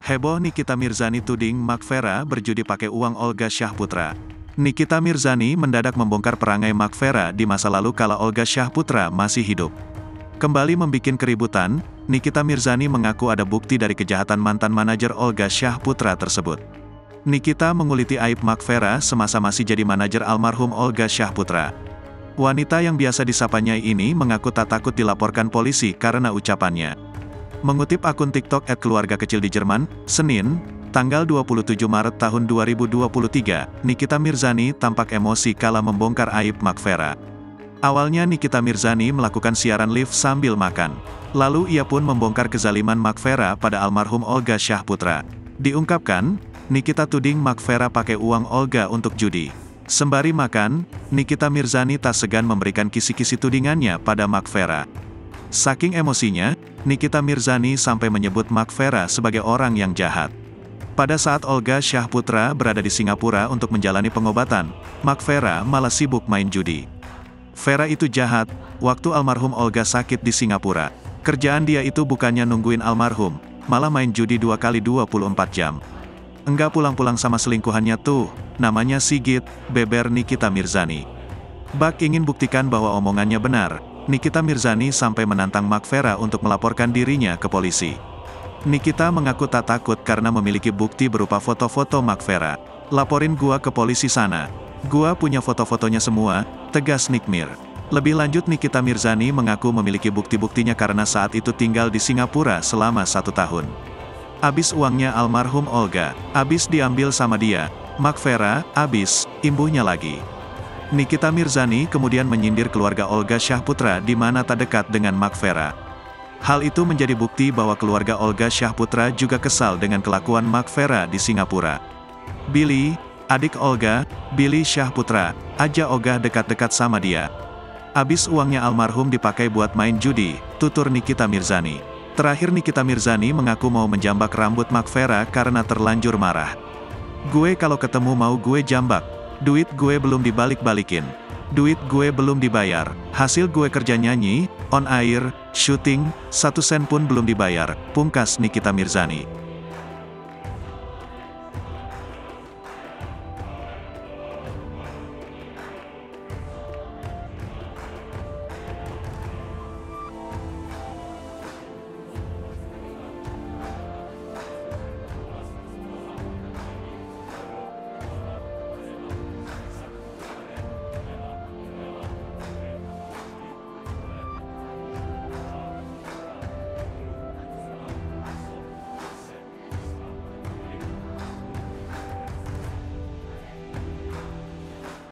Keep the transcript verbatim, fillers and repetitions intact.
Heboh Nikita Mirzani tuding Mark Vera berjudi pakai uang Olga Syahputra. Nikita Mirzani mendadak membongkar perangai Mark Vera di masa lalu kala Olga Syahputra masih hidup. Kembali membikin keributan, Nikita Mirzani mengaku ada bukti dari kejahatan mantan manajer Olga Syahputra tersebut. Nikita menguliti aib Mark Vera semasa masih jadi manajer almarhum Olga Syahputra. Wanita yang biasa disapa Nyai ini mengaku tak takut dilaporkan polisi karena ucapannya. Mengutip akun TikTok et keluarga kecil di Jerman, Senin, tanggal dua puluh tujuh Maret tahun dua ribu dua puluh tiga, Nikita Mirzani tampak emosi kala membongkar aib Mark Vera. Awalnya Nikita Mirzani melakukan siaran live sambil makan. Lalu ia pun membongkar kezaliman Mark Vera pada almarhum Olga Syahputra. Diungkapkan, Nikita tuding Mark Vera pakai uang Olga untuk judi. Sembari makan, Nikita Mirzani tak segan memberikan kisi-kisi tudingannya pada Mark Vera. Saking emosinya, Nikita Mirzani sampai menyebut Mark Vera sebagai orang yang jahat. Pada saat Olga Syahputra berada di Singapura untuk menjalani pengobatan, Mark Vera malah sibuk main judi. Vera itu jahat, waktu almarhum Olga sakit di Singapura. Kerjaan dia itu bukannya nungguin almarhum, malah main judi dua kali dua puluh empat jam. Enggak pulang-pulang sama selingkuhannya tuh, namanya Sigit, beber Nikita Mirzani. Bak ingin buktikan bahwa omongannya benar, Nikita Mirzani sampai menantang Mark Vera untuk melaporkan dirinya ke polisi. Nikita mengaku tak takut karena memiliki bukti berupa foto-foto Mark Vera. Laporin gua ke polisi sana. Gua punya foto-fotonya semua, tegas Nikmir. Lebih lanjut Nikita Mirzani mengaku memiliki bukti-buktinya karena saat itu tinggal di Singapura selama satu tahun. Abis uangnya almarhum Olga, abis diambil sama dia. Mark Vera, abis, imbuhnya lagi. Nikita Mirzani kemudian menyindir keluarga Olga Syahputra di mana tak dekat dengan Mark Vera. Hal itu menjadi bukti bahwa keluarga Olga Syahputra juga kesal dengan kelakuan Mark Vera di Singapura. Billy, adik Olga, Billy Syahputra, aja Olga dekat-dekat sama dia. Abis uangnya almarhum dipakai buat main judi, tutur Nikita Mirzani. Terakhir Nikita Mirzani mengaku mau menjambak rambut Mark Vera karena terlanjur marah. Gue kalau ketemu mau gue jambak. Duit gue belum dibalik-balikin. Duit gue belum dibayar. Hasil gue kerja nyanyi, on air, syuting, satu sen pun belum dibayar, pungkas Nikita Mirzani.